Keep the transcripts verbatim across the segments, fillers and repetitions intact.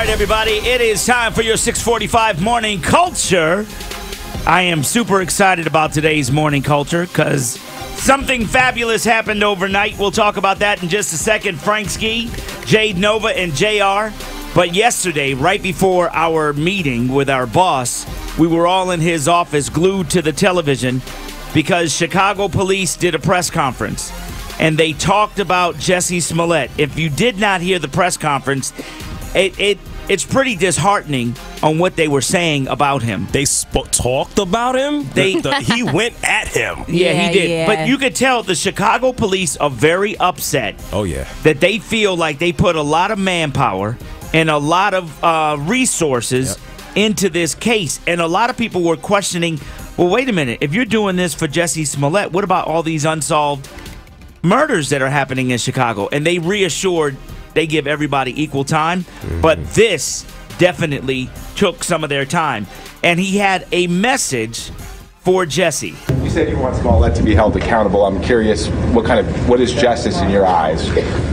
All right, everybody, it is time for your six forty-five Morning Culture. I am super excited about today's Morning Culture because something fabulous happened overnight. We'll talk about that in just a second. Frank Ski, Jade Nova, and J R. But yesterday, right before our meeting with our boss, we were all in his office glued to the television because Chicago police did a press conference. And they talked about Jussie Smollett. If you did not hear the press conference, it, it it's pretty disheartening on what they were saying about him. They sp- talked about him? They the, He went at him. Yeah, Yeah, he did. yeah. But you could tell the Chicago police are very upset. Oh, yeah. That they feel like they put a lot of manpower and a lot of uh, resources yep. into this case. And a lot of people were questioning, well, wait a minute. If you're doing this for Jussie Smollett, what about all these unsolved murders that are happening in Chicago? And they reassured they give everybody equal time. Mm-hmm. But this definitely took some of their time. And he had a message for Jussie. You said you want Smollett to be held accountable. I'm curious, what kind of what is justice in your eyes?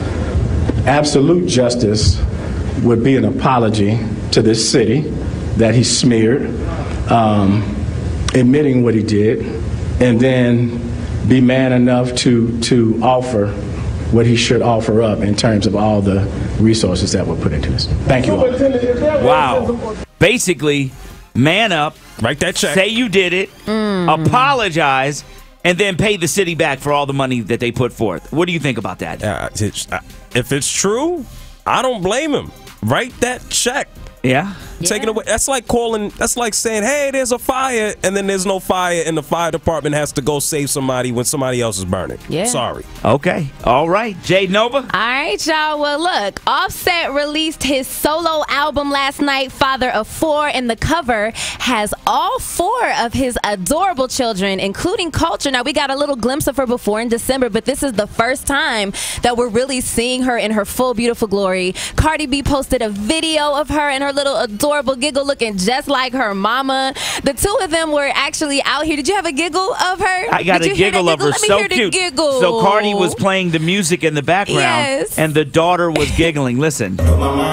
Absolute justice would be an apology to this city that he smeared, um, admitting what he did, and then be man enough to to offer what he should offer up in terms of all the resources that were put into this. Thank you all. Wow. Basically, man up. Write that check. Say you did it. Mm. Apologize. And then pay the city back for all the money that they put forth. What do you think about that? Uh, it's, uh, if it's true, I don't blame him. Write that check. Yeah. Take yeah. it away. That's like calling, that's like saying, hey, there's a fire, and then there's no fire, and the fire department has to go save somebody when somebody else is burning. Yeah. Sorry. Okay. All right. Jade Nova? All right, y'all. Well, look, Offset released his solo album last night, Father of Four, and the cover has all four of his adorable children, including Culture. Now, we got a little glimpse of her before in December, but this is the first time that we're really seeing her in her full, beautiful glory. Cardi B posted a video of her and her little adorable giggle looking just like her mama. The two of them were actually out here. Did you have a giggle of her? I got Did a you giggle hear of that her. Let me So hear the cute. giggle. So Cardi was playing the music in the background, Yes. and the daughter was giggling. Listen. Oh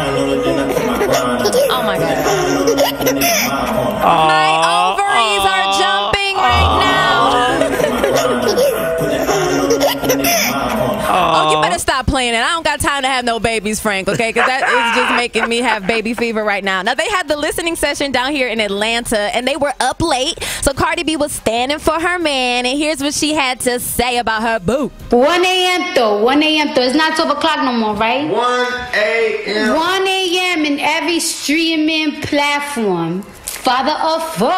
my God. My ovaries are jumping right now. Oh, you better stop playing it. I don't got time to have no babies, Frank, okay? Because that is just making me have baby fever right now. Now, they had the listening session down here in Atlanta, and they were up late. So Cardi B was standing for her man, and here's what she had to say about her boo. one A M though, one A M though. It's not twelve o'clock no more, right? one A M one A M in every streaming platform. Father of four.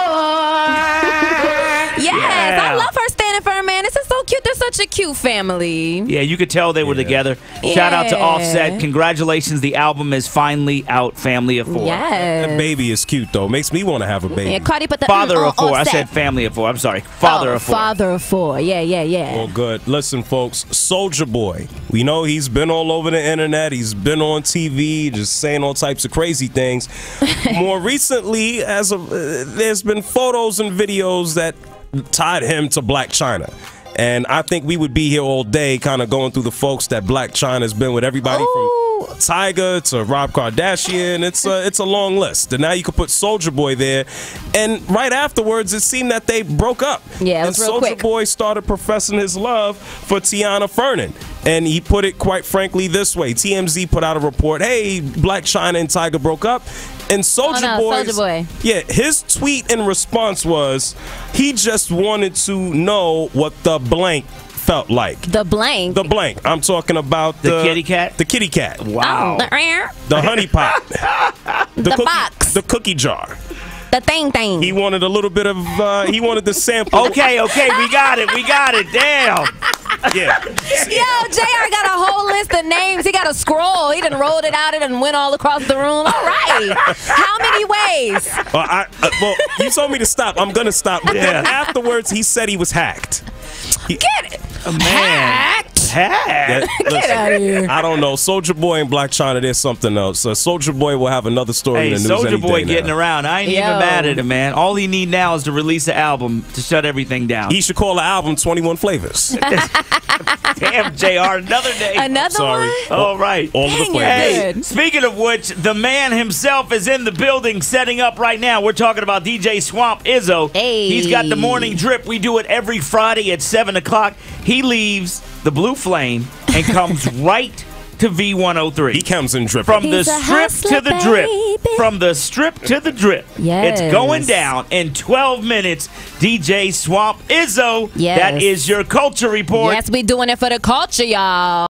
Yes, Yeah. I love her standing for her man. This is so cute. They're such a cute family. Yeah, you could tell they were Yeah. together. Shout out to Yeah. Offset. Congratulations. The album is finally out, Family of Four. Yes. That baby is cute, though. Makes me want to have a baby. Yeah, Cardi put the Father mm, of Four. I Offset. said Family of Four. I'm sorry. Father oh, of Four. Father of Four. Yeah, yeah, yeah. Well, good. Listen, folks, Soulja Boy. We know he's been all over the internet. He's been on T V, just saying all types of crazy things. More recently, as of, uh, there's been photos and videos that tied him to Blac Chyna. And I think we would be here all day kind of going through the folks that Blac Chyna's been with, everybody Ooh. from Tyga to Rob Kardashian. It's a, it's a long list. And now you could put Soulja Boy there. And right afterwards, it seemed that they broke up. Yeah, it and was real Soulja quick. Boy started professing his love for Tiana Fernan. And he put it quite frankly this way. T M Z put out a report, hey, Blac Chyna and Tyga broke up. And Soulja Oh, no, Boy's- Soulja Boy. yeah, his tweet in response was he just wanted to know what the blank felt like. The blank. The blank. I'm talking about The the, kitty cat? The kitty cat. Wow. Oh, the, The honey pot. The, The cookie, box. The cookie jar. the thing thing. He wanted a little bit of, uh, he wanted the sample. Okay, okay, we got it. We got it. Damn. Yeah. Yo, J R got a whole list of names. He got a scroll. He done rolled it out and went all across the room. All right. How many ways? Well, I, uh, well, you told me to stop. I'm going to stop. But then Yeah. afterwards, he said he was hacked. He, Get it. Man. Hacked. Pat. Yeah, listen, out of here. I don't know. Soulja Boy and Black China, there's something else. So Soulja Boy will have another story Hey, in the news Soulja any Boy day getting now. around. I ain't Yo. even mad at him, man. All he need now is to release an album to shut everything down. He should call the album twenty-one Flavors. Damn, J R, another day. Another Sorry. one? All right. All of the Dang it. flavors. Hey, Good. speaking of which, the man himself is in the building setting up right now. We're talking about D J Swamp Izzo. Hey. He's got the morning drip. We do it every Friday at seven o'clock. He leaves the Blue Flame and comes right to V one oh three. He comes in dripping. From the He's a strip hustler, to the drip. baby. From the strip to the drip. Yes. It's going down in twelve minutes. D J Swamp Izzo. Yes. That is your culture report. Yes, we doing it for the culture, y'all.